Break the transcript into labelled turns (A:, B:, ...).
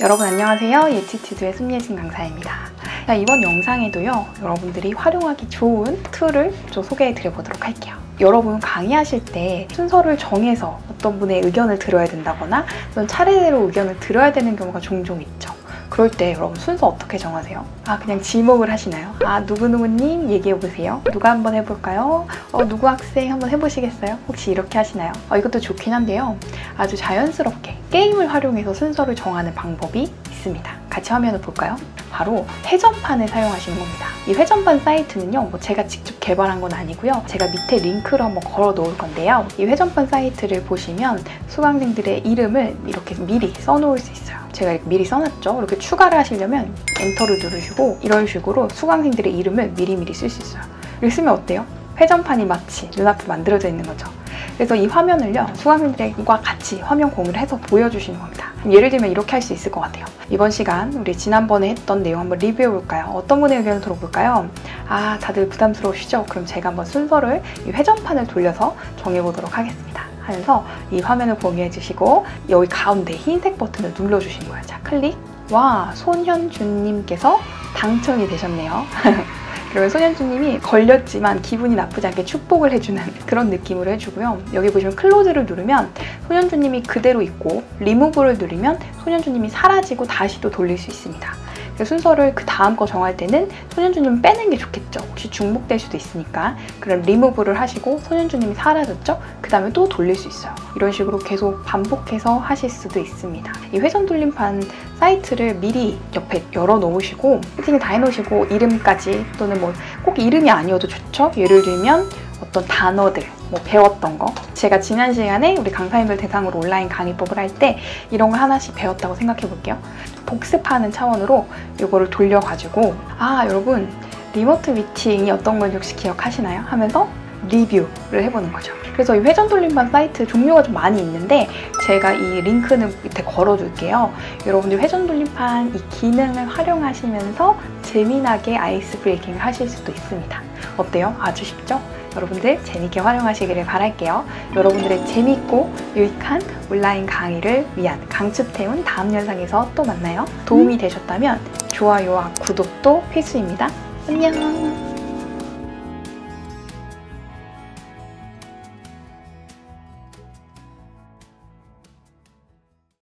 A: 여러분 안녕하세요. 예치티드의 손예진 강사입니다. 자, 이번 영상에도요, 여러분들이 활용하기 좋은 툴을 좀 소개해 드려보도록 할게요. 여러분 강의하실 때 순서를 정해서 어떤 분의 의견을 들어야 된다거나 또는 차례대로 의견을 들어야 되는 경우가 종종 있죠. 그럴 때 여러분 순서 어떻게 정하세요? 그냥 지목을 하시나요? 누구누구님 얘기해보세요. 누가 한번 해볼까요? 누구 학생 한번 해보시겠어요? 혹시 이렇게 하시나요? 이것도 좋긴 한데요. 아주 자연스럽게 게임을 활용해서 순서를 정하는 방법이 있습니다. 같이 화면을 볼까요? 바로 회전판을 사용하시는 겁니다. 이 회전판 사이트는요, 제가 직접 개발한 건 아니고요. 제가 밑에 링크를 한번 걸어 놓을 건데요. 이 회전판 사이트를 보시면 수강생들의 이름을 이렇게 미리 써놓을 수 있어요. 제가 이렇게 미리 써놨죠. 이렇게 추가를 하시려면 엔터를 누르시고 이런 식으로 수강생들의 이름을 미리미리 쓸 수 있어요. 이렇게 쓰면 어때요? 회전판이 마치 눈앞에 만들어져 있는 거죠. 그래서 이 화면을요, 수강생들과 같이 화면 공유를 해서 보여주시는 겁니다. 예를 들면 이렇게 할 수 있을 것 같아요. 이번 시간 우리 지난번에 했던 내용 한번 리뷰해볼까요? 어떤 분의 의견을 들어볼까요? 다들 부담스러우시죠? 그럼 제가 한번 순서를 이 회전판을 돌려서 정해보도록 하겠습니다. 하면서 이 화면을 공유해 주시고 여기 가운데 흰색 버튼을 눌러주시는 거예요. 자, 클릭. 와, 손현준님께서 당첨이 되셨네요. 그러면 손현주님이 걸렸지만 기분이 나쁘지 않게 축복을 해주는 그런 느낌으로 해주고요. 여기 보시면 클로즈를 누르면 손현주님이 그대로 있고 리무브를 누르면 손현주님이 사라지고 다시 또 돌릴 수 있습니다. 순서를 그 다음 거 정할 때는 손현주님 빼는 게 좋겠죠. 혹시 중복될 수도 있으니까. 그럼 리무브를 하시고 손현주님이 사라졌죠? 그 다음에 또 돌릴 수 있어요. 이런 식으로 계속 반복해서 하실 수도 있습니다. 이 회전 돌림판 사이트를 미리 옆에 열어 놓으시고 세팅을 다 해놓으시고 이름까지 또는 꼭 이름이 아니어도 좋죠. 예를 들면 어떤 단어들 배웠던 거, 제가 지난 시간에 우리 강사님들 대상으로 온라인 강의법을 할 때 이런 거 하나씩 배웠다고 생각해 볼게요. 복습하는 차원으로 이거를 돌려가지고 여러분 리모트 미팅이 어떤 건지 혹시 기억하시나요? 하면서 리뷰를 해보는 거죠. 그래서 이 회전 돌림판 사이트 종류가 좀 많이 있는데 제가 이 링크는 밑에 걸어둘게요. 여러분들 회전 돌림판 이 기능을 활용하시면서 재미나게 아이스 브레이킹을 하실 수도 있습니다. 어때요? 아주 쉽죠? 여러분들 재밌게 활용하시기를 바랄게요. 여러분들의 재밌고 유익한 온라인 강의를 위한 강추태운 다음 영상에서 또 만나요. 도움이 되셨다면 좋아요와 구독도 필수입니다. 안녕!